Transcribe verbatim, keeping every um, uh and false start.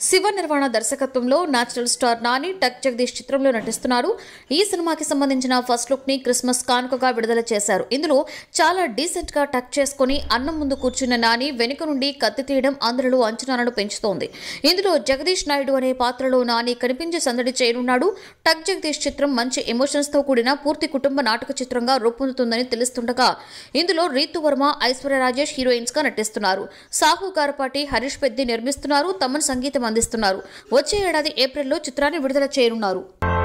శివ నిర్వాణ దర్శకత్వంలో natural star Nani టక్ జగదీష్ చిత్రంలో నటిస్తున్నారు. ఈ సినిమాకి సంబంధించిన ఫస్ట్ లుక్ ని క్రిస్మస్ కానుకగా విడుదల చేశారు. ఇందులో చాలా డీసెంట్ గా టక్ చేసుకుని అన్నం ముందు కూర్చున్న నాని వెనుక నుండి కత్తి తీయడం అందరిలో అంచనాలను పెంచుతోంది. ఇందులో జగదీష్ నాయుడు అనే పాత్రలో నాని కనిపించి సందడి చేయనున్నాడు. టక్ జగదీష్ చిత్రం మంచి ఎమోషన్స్ తో కూడిన పూర్తి కుటుంబ నాటక చిత్రంగా రూపొందుతుందని తెలుస్తుండగా ఇందులో రీతు వర్మ, ఐశ్వర్య రాజేష్ హీరోయిన్స్ గా నటిస్తున్నారు. సాహు గారపాటి, హరీష్ పెద్ది నిర్మిస్తున్నారు. తమన్ సంగీతం అందిస్తున్నారు. వచ్చే ఏడాది ఏప్రిల్లో చిత్రాన్ని విడుదల చేయనున్నారు.